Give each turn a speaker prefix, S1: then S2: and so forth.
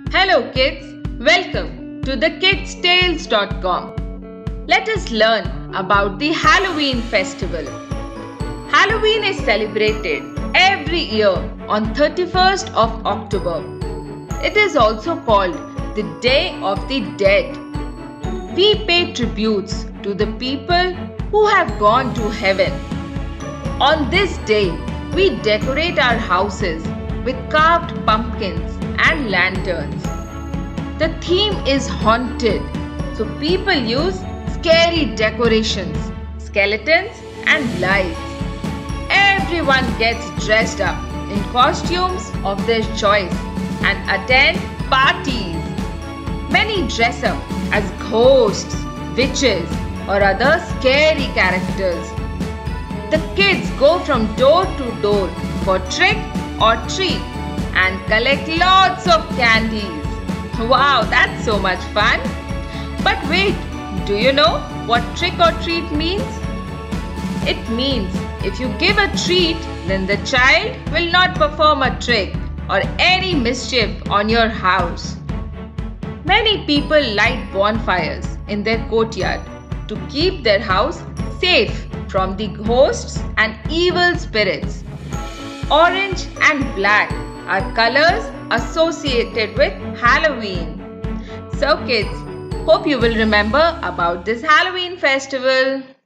S1: Hello kids, welcome to thekidstales.com. Let us learn about the Halloween festival. Halloween is celebrated every year on 31st of October. It is also called the Day of the Dead. We pay tributes to the people who have gone to heaven. On this day, we decorate our houses with carved pumpkins and lanterns. The theme is haunted, so people use scary decorations, skeletons and lights. Everyone gets dressed up in costumes of their choice and attend parties. Many dress up as ghosts, witches or other scary characters. The kids go from door to door for trick or treat and collect lots of candies. Wow, that's so much fun! But wait, do you know what trick or treat means? It means if you give a treat, then the child will not perform a trick or any mischief on your house. Many people light bonfires in their courtyard to keep their house safe from the ghosts and evil spirits. Orange and black are colors associated with Halloween. So kids, hope you will remember about this Halloween festival.